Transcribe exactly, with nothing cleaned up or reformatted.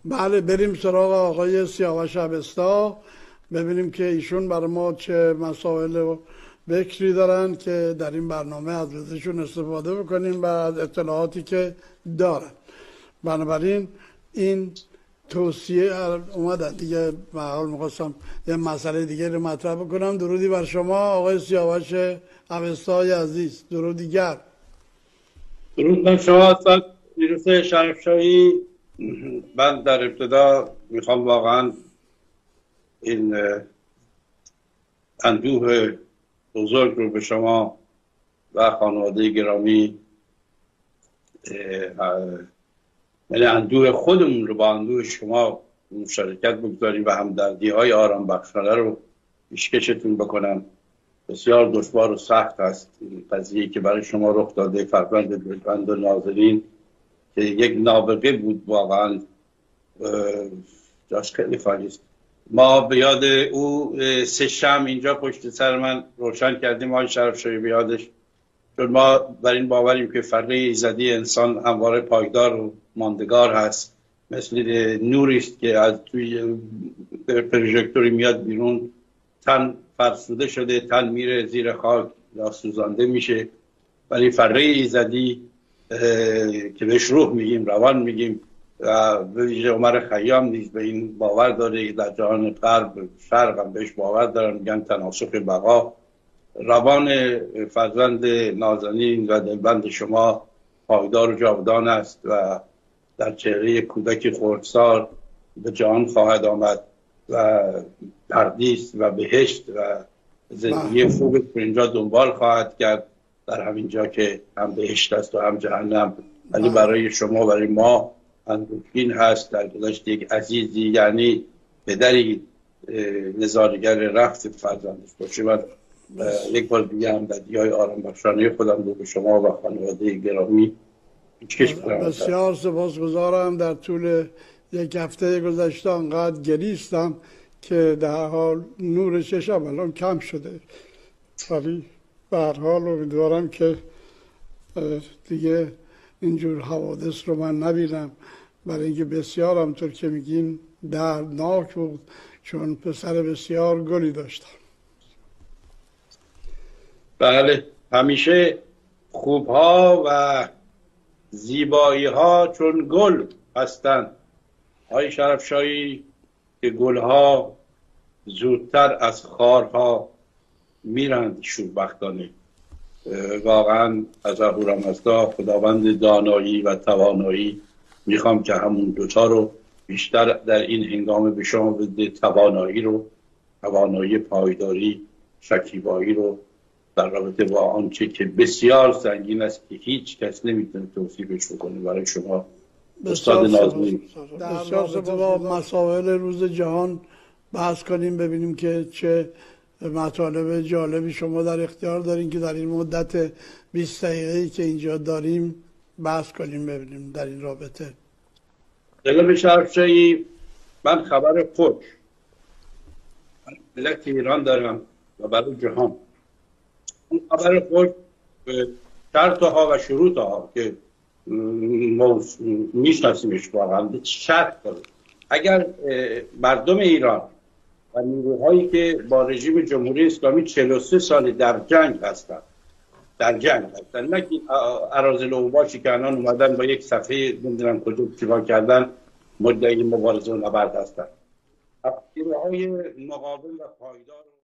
بله بریم سراغ آقای سیاوش اوستا، ببینیم که ایشون برای ما چه مسائل و بکری دارن که در این برنامه از ازشون استفاده بکنیم و از اطلاعاتی که دارن. بنابراین این توصیه اومدن دیگه. به حال میخواستم یه مسئله دیگه رو مطرح بکنم. درودی بر شما آقای سیاوش اوستای عزیز. درود دیگر. درود بر شما استاد ویروس شرفشاهی. من در ابتدا میخوام واقعا این اندوه بزرگ رو به شما و خانواده گرامی، یعنی اندوه خودمون رو با اندوه شما مشارکت بگذاریم و همدردی های آرام بخشانه رو پیشکشتون بکنم. بسیار دشوار و سخت است این قضیه که برای شما رخ داده. فرزند بلند و نازنین که یک نابغه بود، واقعا جاش خیلی خالی است. ما به یاد او سه شمع اینجا پشت سر من روشن کردیم آقای شرفشاهی به یادش، چون ما بر این باوریم که فره ایزدی انسان همواره پایدار و ماندگار هست، مثل نوری است که از توی پروژکتوری میاد بیرون، تن فرسوده شده، تن میره زیر خاک یا سوزانده میشه، ولی فره ایزدی که بهش روح میگیم، روان میگیم، و به ویژه عمر خیام نیز به این باور داره، در جهان غرب شرق هم بهش باور دارن، میگن تناسخ بقا. روان فرزند نازنین و دلبند شما پایدار و جاودان است و در چهره کودک خردسال به جهان خواهد آمد و پردیس و بهشت و زندگی خوب اینجا دنبال خواهد کرد، در همین جا که هم بهشت است و هم جهنم. ولی برای شما، برای ما اندوهگین هست. در گذشت یک عزیزی، یعنی پدری نظارگر رفت فرزندش باشه. من یک بار دیگه هم بدیهای آرام بخشانه خودم رو به شما و خانواده گرامی پیشکش می‌کنم. بسیار سپاسگزارم. در طول یک هفته گذشته انقدر گریستم که در حال نور چشم الان کم شده، ولی به هر حال امیدوارم که دیگه اینجور حوادث رو من نبینم، برای اینکه بسیار همطور که میگین دردناک بود، چون پسر بسیار گلی داشتم. بله، همیشه خوبها و زیبایی ها چون گل هستند آقای شرفشاهی، که گلها زودتر از خارها میرند شوربختانه. واقعا از اهورامزدا خداوند دانایی و توانایی میخوام که همون دوتا رو بیشتر در این هنگام به شما بده، توانایی رو، توانایی پایداری، شکیبایی رو در رابطه با آنچه که بسیار سنگین است که هیچ کس نمیتونه توصیفش بکنه برای شما استاد نازنین. در رابطه با مسائل روز جهان بحث کنیم، ببینیم که چه مطالب جالبی شما در اختیار دارین که در این مدت بیست دقیقه‌ای که اینجا داریم بحث کنیم، ببینیم در این رابطه. جناب شرفشاهی، من خبر خوش ملت ایران دارم و برای جهان. اون خبر خوش شرطها و شروطها که میشناسیمش واقعا شرط داره. اگر مردم ایران و نیروهایی که با رژیم جمهوری اسلامی چهل و سه سال در جنگ هستند، در جنگ هستند، نه که اراذل اوباشی که الان اومدن با یک صفحه نمیدونم کجا چیکار کردن مدعی مبارزه و نبرد هستند، نیروهای مقاوم و پایدار